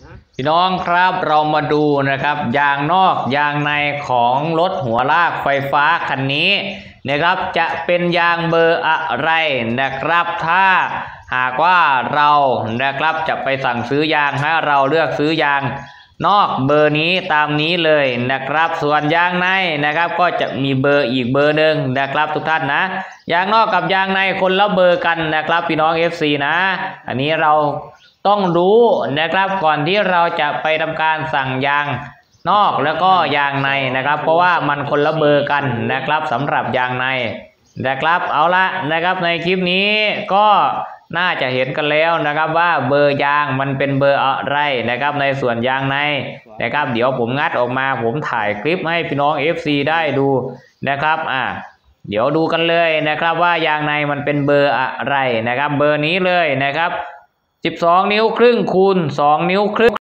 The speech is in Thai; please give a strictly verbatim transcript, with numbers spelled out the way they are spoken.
พี่น้องครับเรามาดูนะครับยางนอกยางในของรถหัวลากไฟฟ้าคันนี้นะครับจะเป็นยางเบอร์อะไรนะครับถ้าหากว่าเรานะครับจะไปสั่งซื้อยางให้เราเลือกซื้อยางนอกเบอร์นี้ตามนี้เลยนะครับส่วนยางในนะครับก็จะมีเบอร์อีกเบอร์หนึ่งนะครับทุกท่านนะยางนอกกับยางในคนละเบอร์กันนะครับพี่น้อง เอฟ ซี นะอันนี้เราต้องรู้นะครับก่อนที่เราจะไปทำการสั่งยางนอกแล้วก็ยางในนะครับเพราะว่ามันคนละเบอร์กันนะครับสำหรับยางในนะครับเอาละนะครับในคลิปนี้ก็น่าจะเห็นกันแล้วนะครับว่าเบอร์ยางมันเป็นเบอร์อะไรนะครับในส่วนยางในนะครับเดี๋ยวผมงัดออกมาผมถ่ายคลิปให้พี่น้อง เอฟ ซี ได้ดูนะครับอ่าเดี๋ยวดูกันเลยนะครับว่ายางในมันเป็นเบอร์อะไรนะครับเบอร์นี้เลยนะครับสิบสองนิ้วครึ่งคูณสองนิ้วครึ่ง